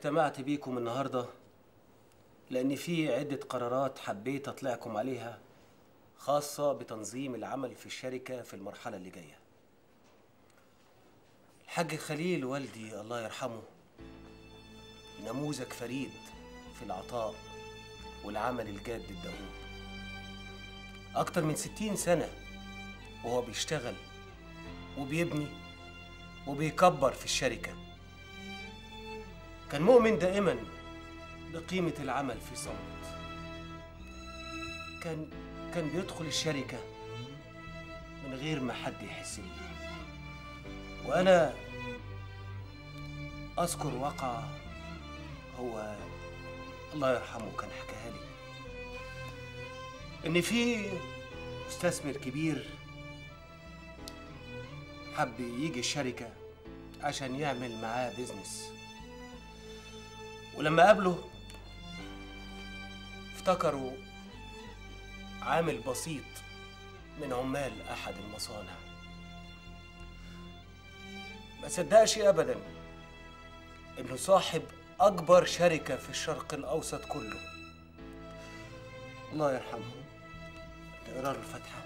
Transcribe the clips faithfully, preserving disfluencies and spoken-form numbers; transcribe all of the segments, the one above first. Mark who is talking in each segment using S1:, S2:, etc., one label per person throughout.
S1: اجتمعت بيكم النهارده لأن في عدة قرارات حبيت أطلعكم عليها خاصة بتنظيم العمل في الشركة في المرحلة اللي جاية. الحاج خليل والدي الله يرحمه نموذج فريد في العطاء والعمل الجاد الدؤوب. أكتر من ستين سنة وهو بيشتغل وبيبني وبيكبر في الشركة. كان مؤمن دائما بقيمة العمل في صمت. كان كان بيدخل الشركة من غير ما حد يحس بيه. وأنا أذكر واقعة هو الله يرحمه كان حكاها لي، إن في مستثمر كبير حب يجي الشركة عشان يعمل معاه بيزنس، ولما قابله افتكروا عامل بسيط من عمال أحد المصانع. ما صدقش أبداً إنه صاحب أكبر شركة في الشرق الأوسط كله. الله يرحمه. تقرأ الفاتحة.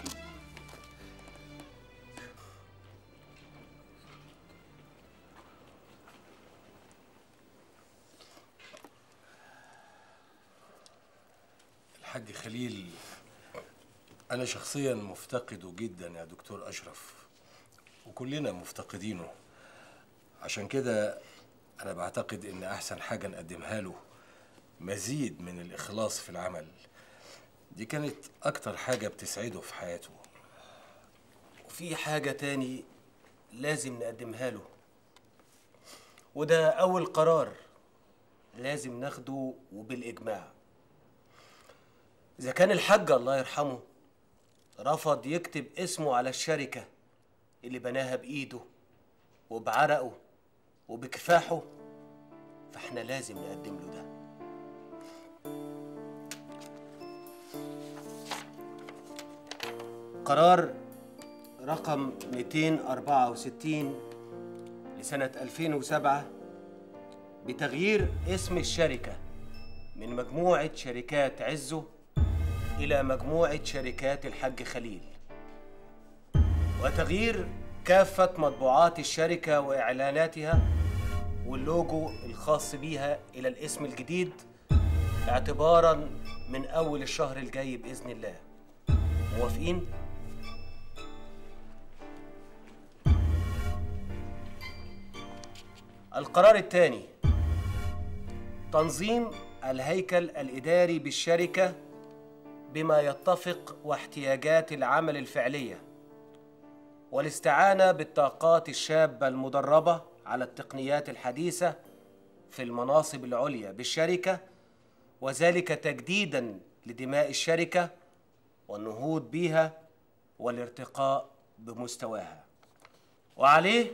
S2: الحاج خليل أنا شخصياً مفتقده جداً يا دكتور أشرف، وكلنا مفتقدينه. عشان كده أنا بعتقد إن أحسن حاجة نقدمها له مزيد من الإخلاص في العمل. دي كانت أكتر حاجة بتسعده في حياته.
S1: وفي حاجة تاني لازم نقدمها له، وده أول قرار لازم ناخده وبالإجماع. إذا كان الحاج الله يرحمه رفض يكتب اسمه على الشركة اللي بناها بإيده وبعرقه وبكفاحه، فإحنا لازم نقدم له ده. قرار رقم مئتين وأربعة وستين لسنة ألفين وسبعة بتغيير اسم الشركة من مجموعة شركات عزه إلى مجموعة شركات الحاج خليل، وتغيير كافة مطبوعات الشركة وإعلاناتها واللوجو الخاص بيها إلى الاسم الجديد اعتباراً من أول الشهر الجاي بإذن الله. موافقين؟ القرار الثاني تنظيم الهيكل الإداري بالشركة بما يتفق واحتياجات العمل الفعلية، والاستعانة بالطاقات الشابة المدربة على التقنيات الحديثة في المناصب العليا بالشركة، وذلك تجديداً لدماء الشركة والنهوض بها والارتقاء بمستواها. وعليه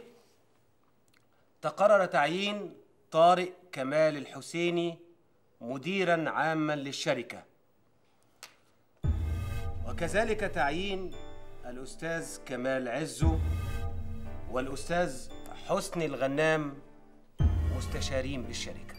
S1: تقرر تعيين طارق كمال الحسيني مديراً عاماً للشركة، وكذلك تعيين الأستاذ كمال عزو والأستاذ حسني الغنام مستشارين بالشركة.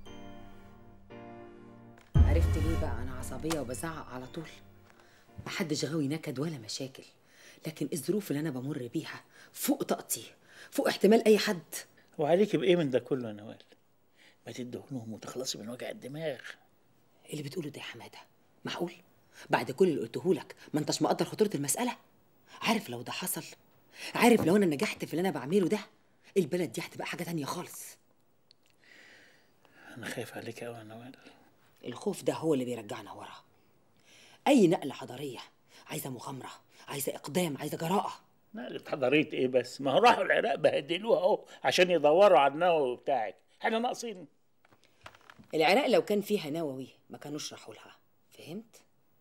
S3: عرفت ليه بقى أنا عصبية وبزعق على طول؟ محدش غاوي نكد ولا مشاكل، لكن الظروف اللي أنا بمر بيها فوق طاقتي، فوق احتمال أي حد.
S4: وعليكي بإيه من ده كله يا نوال؟ ما تدهنهم وتخلصي من وجع الدماغ.
S3: اللي بتقوله ده يا حمادة معقول؟ بعد كل اللي قلته لك ما انتش مقدر خطورة المسألة؟ عارف لو ده حصل، عارف لو أنا نجحت في اللي أنا بعمله ده، البلد دي هتبقى حاجة تانية خالص.
S4: أنا خايف عليك أوي يا نوال.
S3: الخوف ده هو اللي بيرجعنا ورا. أي نقلة حضارية عايزة مغامرة، عايزة إقدام، عايزة جراءة.
S4: نقلة حضارية إيه بس؟ ما هو راحوا العراق بهدلوها أهو عشان يدوروا على النووي بتاعك، إحنا ناقصين؟
S3: العراق لو كان فيها نووي ما كانوش راحوا لها، فهمت؟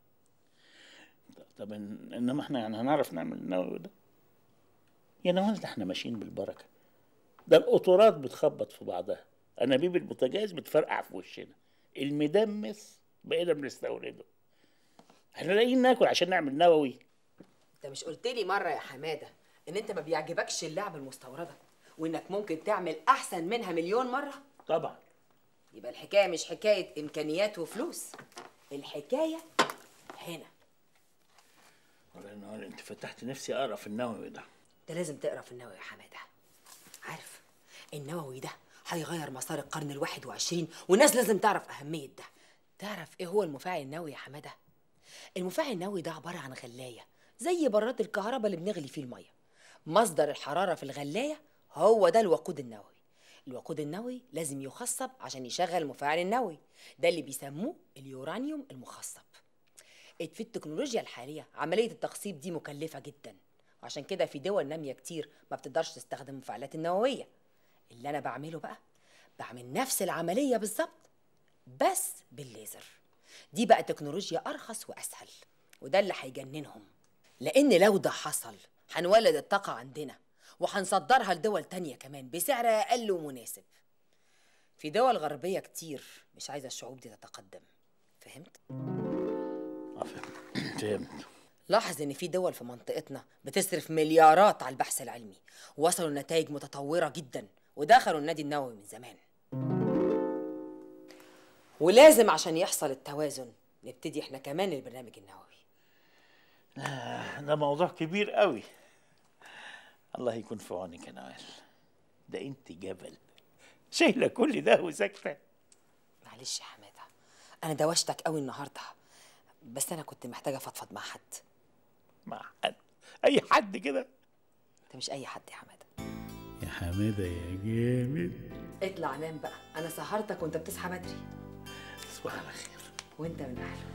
S4: طب إن... إنما إحنا يعني هنعرف نعمل النووي ده؟ يا نوال ده إحنا ماشيين بالبركة. ده القطورات بتخبط في بعضها، أنابيب البوتاجاز بتفرقع في وشنا، المدمس بقينا بنستورده. احنا لاقيين ناكل عشان نعمل نووي.
S3: انت مش قلت لي مره يا حماده ان انت ما بيعجبكش اللعبه المستورده وانك ممكن تعمل احسن منها مليون مره؟
S4: طبعا.
S3: يبقى الحكايه مش حكايه امكانيات وفلوس، الحكايه هنا.
S4: والله النهار انت فتحت نفسي اقرا في النووي ده.
S3: انت لازم تقرا في النووي يا حماده. عارف النووي ده هيغير مسار القرن الواحد وعشرين، والناس لازم تعرف اهميه ده. تعرف ايه هو المفاعل النووي يا حماده؟ المفاعل النووي ده عباره عن غلايه زي براد الكهرباء اللي بنغلي فيه الميه. مصدر الحراره في الغلايه هو ده الوقود النووي. الوقود النووي لازم يخصب عشان يشغل المفاعل النووي، ده اللي بيسموه اليورانيوم المخصب. في التكنولوجيا الحاليه عمليه التخصيب دي مكلفه جدا، وعشان كده في دول ناميه كتير ما بتقدرش تستخدم المفاعلات النوويه. اللي انا بعمله بقى، بعمل نفس العمليه بالظبط بس بالليزر. دي بقى تكنولوجيا ارخص واسهل، وده اللي هيجننهم، لان لو ده حصل هنولد الطاقه عندنا وهنصدرها لدول تانية كمان بسعر اقل ومناسب. في دول غربيه كتير مش عايزه الشعوب دي تتقدم. فهمت؟
S4: اه فهمت فهمت.
S3: لاحظ ان في دول في منطقتنا بتصرف مليارات على البحث العلمي، ووصلوا لنتائج متطوره جدا، ودخلوا النادي النووي من زمان. ولازم عشان يحصل التوازن نبتدي احنا كمان البرنامج النووي.
S4: آه ده موضوع كبير قوي. الله يكون في عونك يا نوال، ده انت جبل شايله كل ده وساكته.
S3: معلش يا حماده، انا دوشتك قوي النهارده، بس انا كنت محتاجه افضفض مع حد.
S4: مع حد؟ اي حد كده؟
S3: انت مش اي حد يا حماده.
S4: يا حماده يا جامد.
S3: اطلع نام بقى، انا سهرتك وانت بتصحى بدري.
S4: تصبح على خير.
S3: وانت من اهله.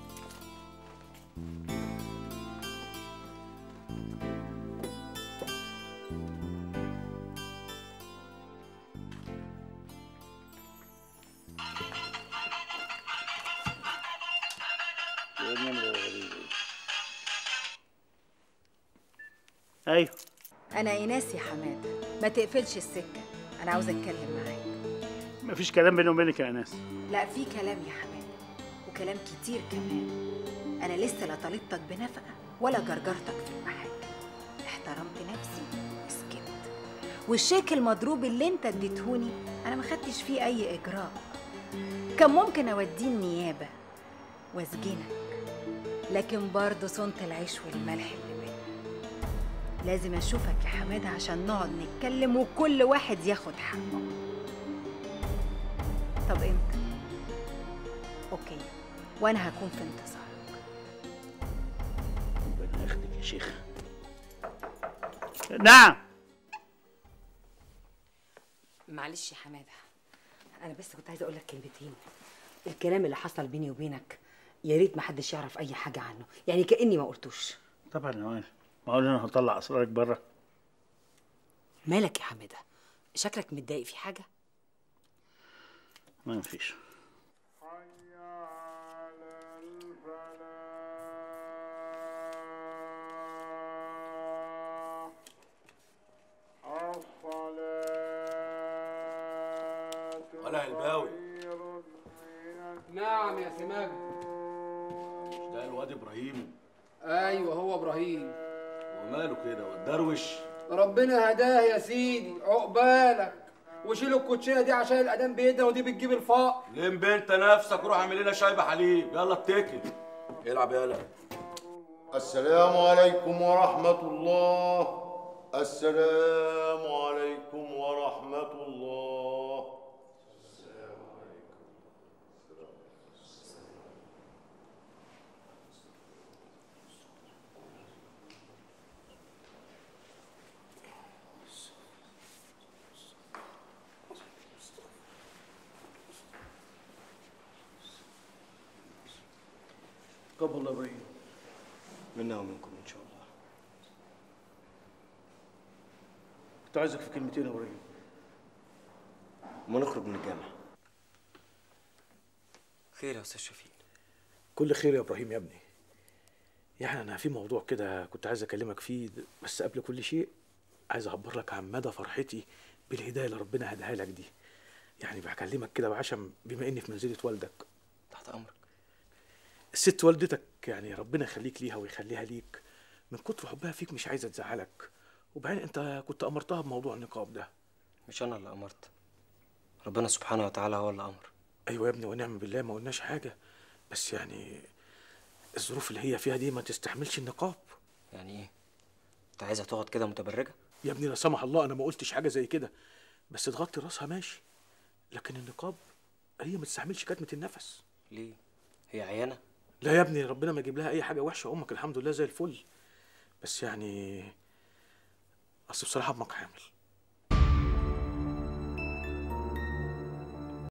S4: ايوه
S5: أنا إيناس يا حمادة، ما تقفلش السكة، أنا عاوزة أتكلم معاك.
S4: مفيش كلام بيني وبينك يا ايناس.
S5: لا في كلام يا حمادة، وكلام كتير كمان. أنا لسه لا طالبتك بنفقة ولا جرجرتك في المحاكم. احترمت نفسي وسكت، والشيك المضروب اللي أنت اديتهوني أنا ما خدتش فيه أي إجراء. كان ممكن أوديه النيابة وأسجنك، لكن برضه صنت العيش والملح اللي بينا. لازم اشوفك يا حماده عشان نقعد نتكلم وكل واحد ياخد حقه. طب امتى؟ اوكي، وانا هكون في انتظارك.
S4: ربنا ياخدك يا شيخ. نعم.
S3: معلش يا حماده، انا بس كنت عايزه اقول لك كلمتين. الكلام اللي حصل بيني وبينك يا ريت ما حدش يعرف اي حاجه عنه، يعني كاني ما قلتوش.
S4: طبعا يا نوال، معقول انا هطلع اسرارك بره؟
S3: مالك يا حماده؟ شكلك متضايق في حاجه؟
S4: ما فيش.
S2: ولا الباوي.
S6: نعم يا سماجة.
S2: مش ده الواد ابراهيم؟
S6: ايوه هو ابراهيم.
S2: وماله كده والدروش؟
S6: ربنا هداه يا سيدي، عقبالك. وشيلوا الكوتشينه دي عشان الاذان بيدنا ودي بتجيب الفقر.
S2: لم بنت نفسك وروح اعمل لنا شاي بحليب، يلا اتكل. العب يلا.
S7: السلام عليكم ورحمة الله. السلام عليكم ورحمة الله. السلام عليكم.
S1: قبل الله ابراهيم منا ومنكم ان شاء الله. كنت عايزك في كلمتين يا ابراهيم. ما نخرج من الجامعه. خير يا استاذ شفيق؟
S8: كل خير يا ابراهيم يا ابني. يعني انا في موضوع كده كنت عايز اكلمك فيه، بس قبل كل شيء عايز اعبر لك عن مدى فرحتي بالهدايه اللي ربنا هداها لك دي. يعني بكلمك كده بعشم بما اني في منزله والدك.
S1: تحت امرك.
S8: الست والدتك يعني ربنا يخليك ليها ويخليها ليك، من كتر حبها فيك مش عايزه تزعلك. وبعدين انت كنت امرتها بموضوع النقاب ده.
S1: مش انا اللي امرت،
S9: ربنا سبحانه وتعالى هو اللي امر.
S8: ايوه يا ابني ونعم بالله، ما قلناش حاجه، بس يعني الظروف اللي هي فيها دي ما تستحملش النقاب.
S9: يعني ايه؟ انت عايزها تقعد كده متبرجه؟
S8: يا ابني لا سمح الله انا ما قلتش حاجه زي كده، بس تغطي راسها ماشي، لكن النقاب هي ما تستحملش كتمه النفس.
S9: ليه؟ هي عيانه؟
S8: لا يا ابني ربنا ما يجيب لها اي حاجه وحشه، امك الحمد لله زي الفل، بس يعني اصل بصراحه امك حامل